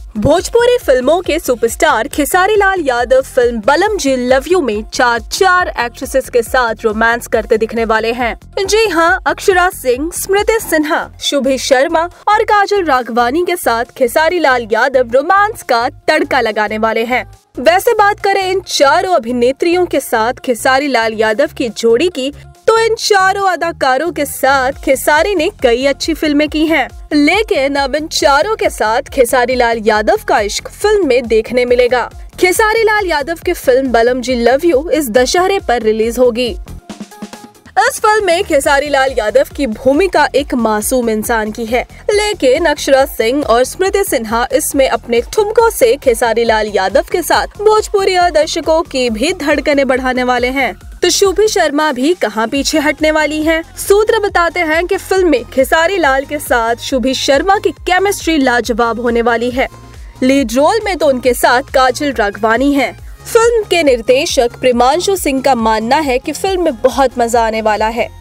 भोजपुरी फिल्मों के superstar Khesari Lal Yadav film Balam ji love you में चार एक्ट्रेसेस के साथ रोमांस करते दिखने वाले हैं। जी हां, अक्षरा सिंह, स्मृति सिन्हा, शुभी शर्मा और काजल राघवानी के साथ खेसारी लाल यादव रोमांस का तड़का लगाने वाले हैं। वैसे बात करें इन चारों अभिनेत्रियों के साथ खेसारी लाल यादव की जोड़ी की, तो इन चारों अदाकारों के साथ खेसारी ने कई अच्छी फिल्में की हैं। लेकिन अब इन चारों के साथ खेसारी लाल यादव का इश्क फिल्म में देखने मिलेगा। खेसारी लाल यादव की film Balam ji love you इस दशहरे पर रिलीज होगी। इस फिल्म में खेसारी लाल यादव की भूमिका एक मासूम इंसान की है, लेकिन अक्षरा सिंह और स्मृति सिन्हा इसमें अपने ठुमकों से खेसारी लाल यादव के साथ भोजपुरी दर्शकों की भी धड़कनें बढ़ाने वाले हैं। तो शुभी शर्मा भी कहां पीछे हटने वाली हैं। सूत्र बताते हैं कि फिल्म में खेसारी लाल के साथ शुभी शर्मा की केमिस्ट्री लाजवाब होने वाली है। लीड रोल में तो उनके साथ काजल राघवानी हैं। फिल्म के निर्देशक प्रिमांशु सिंह का मानना है कि फिल्म में बहुत मजा आने वाला है।